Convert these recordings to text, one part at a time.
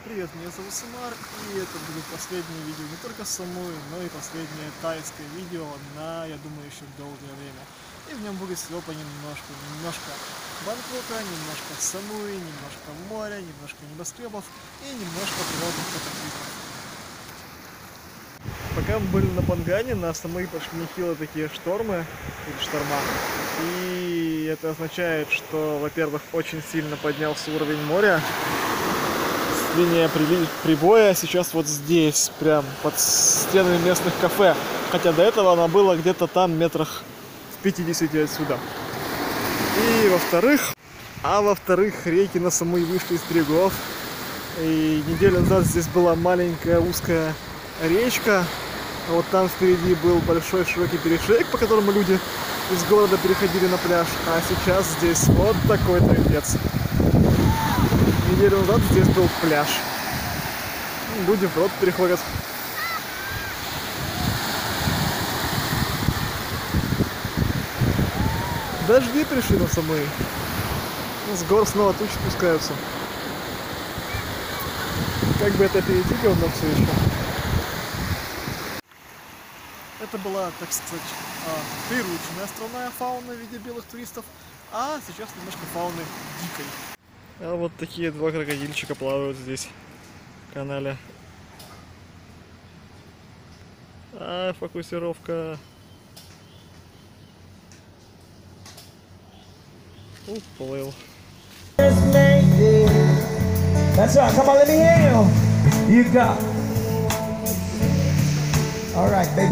Привет, меня зовут Самар, и это будет последнее видео не только со мной, но и последнее тайское видео на, я думаю, еще долгое время. И в нем будет всего понемножку. Немножко Бангкока, немножко Самуи, немножко моря, немножко небоскребов и немножко природных катаклизмов. Пока мы были на Пангане, на Самуи пошли нехило такие штормы, или шторма. И это означает, что, во-первых, очень сильно поднялся уровень моря. Линия прибоя сейчас вот здесь, прям под стенами местных кафе. Хотя до этого она была где-то там метрах в 50 отсюда. И во-вторых, реки на Самуи вышли из берегов. И неделю назад здесь была маленькая узкая речка. А вот там впереди был большой широкий перешеек, по которому люди из города переходили на пляж. А сейчас здесь вот такой трындец. Неделю назад здесь был пляж. Люди в рот переходят. Дожди пришли на Самуи. С гор снова тучи спускаются. Как бы это перейти говно все еще. Это была, так сказать, прирученная островная фауна в виде белых туристов, а сейчас немножко фауны дикой. А вот такие два крокодильчика плавают здесь в канале. А, фокусировка. Уплыл. That's right. Come on, let me hear you. You got. All right, baby.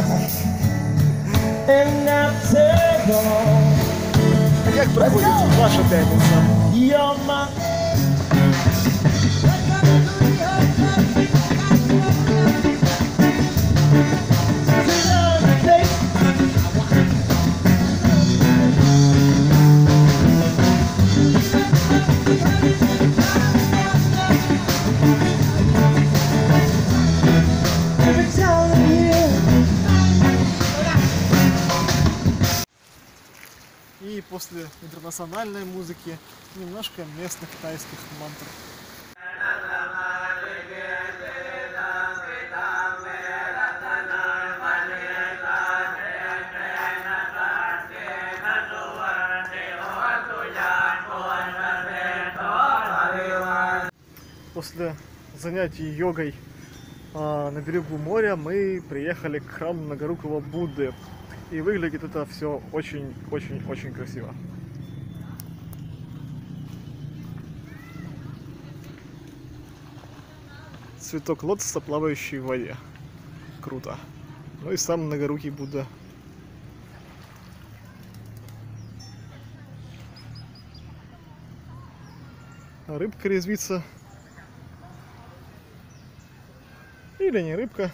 And now take on. Как проходит ваша пятница? You're my. И после интернациональной музыки немножко местных тайских мантр. После занятий йогой на берегу моря мы приехали к храму Многорукого Будды. И выглядит это все очень красиво. Цветок лотоса, плавающий в воде. Круто. Ну и сам Многорукий Будда. Рыбка резвится. Или не рыбка.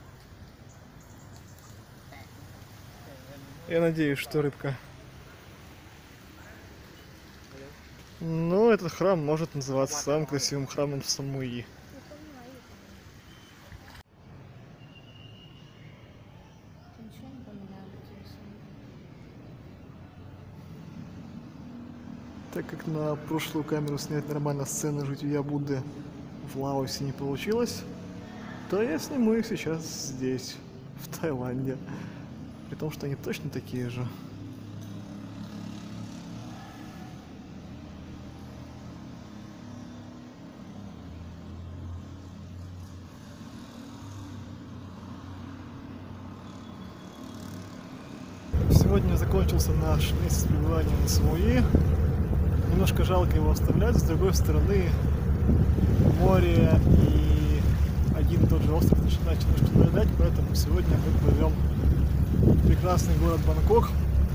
Я надеюсь, что рыбка. Но этот храм может называться самым красивым храмом Самуи. Так как на прошлую камеру снять нормально сцены жития Будды в Лаосе не получилось, то я сниму их сейчас здесь, в Таиланде. При том, что они точно такие же. Сегодня закончился наш месяц пребывания на Самуи. Немножко жалко его оставлять. С другой стороны, море и один и тот же остров начинает немножко надоедать, поэтому сегодня мы плывем в прекрасный город Бангкок.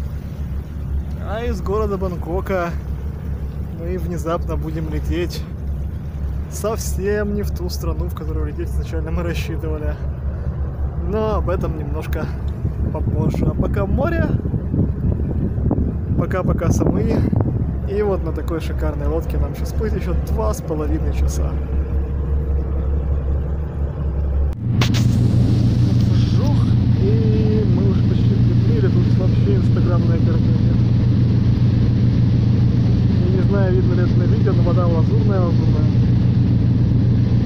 А из города Бангкока мы внезапно будем лететь совсем не в ту страну, в которую лететь изначально мы рассчитывали. Но об этом немножко попозже. А пока море, пока Самуи. И вот на такой шикарной лодке нам сейчас плыть еще 2,5 часа. И мы уже почти приплыли, тут вообще инстаграмная картинка. Я не знаю, видно ли это на видео, но вода лазурная.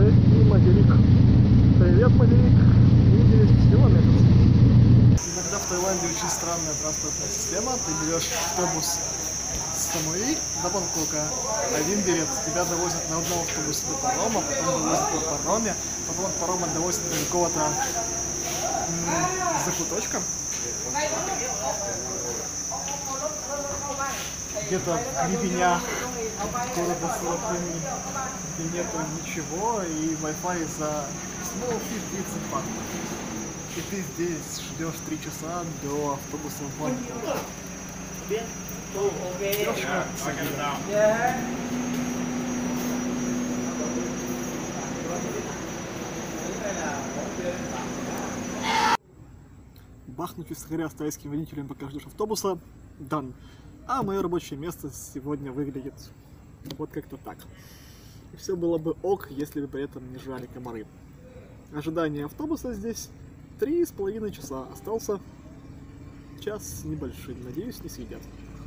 уже и материк. Привет, материк. И 10 километров. Иногда в Таиланде очень странная транспортная система. Ты берешь автобус с Самуи до Бангкока. Один билет. Тебя довозят на одном автобусе до парома, потом довозят по пароме, потом от парома довозят до какого-то закуточка. Где-то в глубинях города Сурабхуми, где нету ничего, и Wi-Fi за small fee 30 бат. И ты здесь ждешь 3 часа до автобуса в Бангкок. Бахнуть вискаря с тайским водителем, пока ждешь автобуса, дан. А мое рабочее место сегодня выглядит вот как-то так. И все было бы ок, если бы при этом не жрали комары. Ожидание автобуса здесь 3,5 часа. Остался час с небольшим. Надеюсь, не съедят.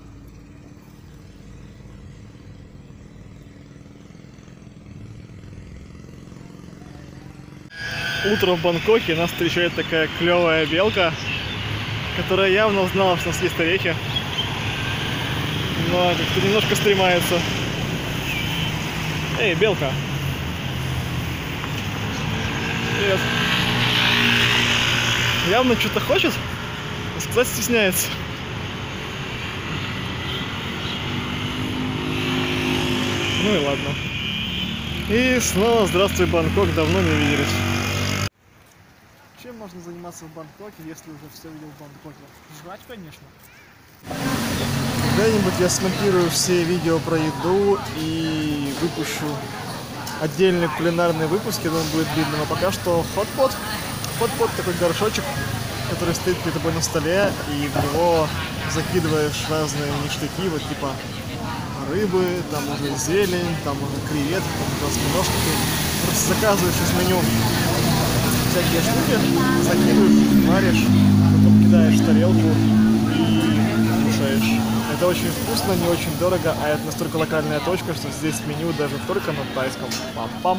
Утром в Бангкоке нас встречает такая клевая белка, которая явно узнала, что у нас есть орехи. Но как-то немножко стремается. Эй, белка! Привет! Явно что-то хочет, а сказать стесняется. Ну и ладно. И снова здравствуй, Бангкок, давно не виделись. Чем можно заниматься в Бангкоке, если уже все видел в Бангкоке? Жрать, конечно. Когда-нибудь я смонтирую все видео про еду и выпущу отдельные кулинарные выпуски, он будет видно, но пока что хот-пот. Хот-пот такой горшочек, который стоит перед тобой на столе, и в него закидываешь разные ништяки, вот типа рыбы, там уже зелень, там уже креветки, там уже осьминожки. Ты просто заказываешь из меню всякие штуки, закидываешь, варишь, потом кидаешь в тарелку и кушаешь. Это очень вкусно, не очень дорого, а это настолько локальная точка, что здесь меню даже только на тайском. Пам-пам.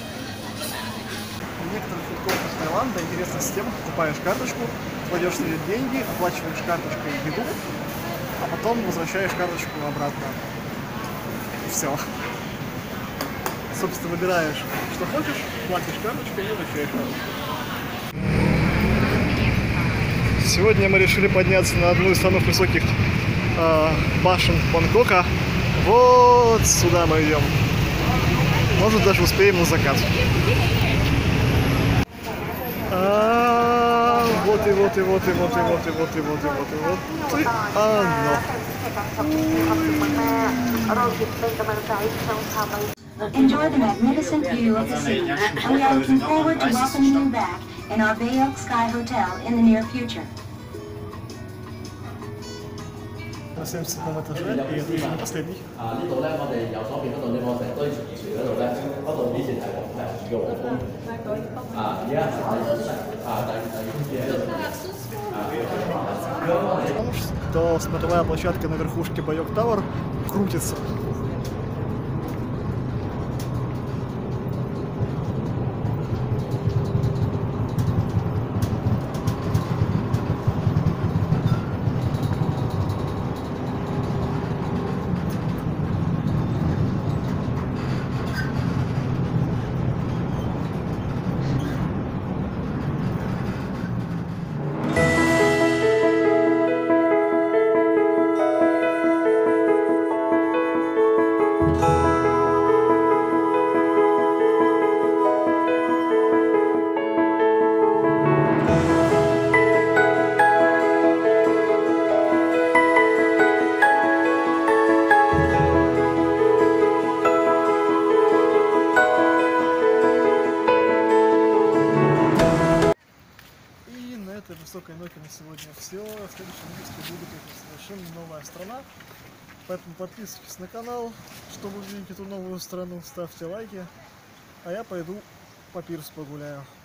В некоторых фудкортах Таиланда интересная система: покупаешь карточку, кладешь на нее деньги, оплачиваешь карточкой еду, а потом возвращаешь карточку обратно. И все. Собственно, выбираешь, что хочешь, платишь карточкой и возвращаешь карточку. Сегодня мы решили подняться на одну из самых высоких башен Бангкока. Вот сюда мы идем. Может, даже успеем на закат. Вот и вот и вот и вот и вот и вот и вот и вот и вот и оно. Enjoy the magnificent view of the city. We are looking forward to welcoming you back in our Bayok Sky Hotel in the near future. На 77 этаже, и это уже не последний. То смотровая площадка на верхушке Байок Тауэр крутится. Высокой ноте на сегодня все. В следующем выпуске будет совершенно новая страна. Поэтому подписывайтесь на канал, чтобы увидеть эту новую страну. Ставьте лайки. А я пойду по пирсу погуляю.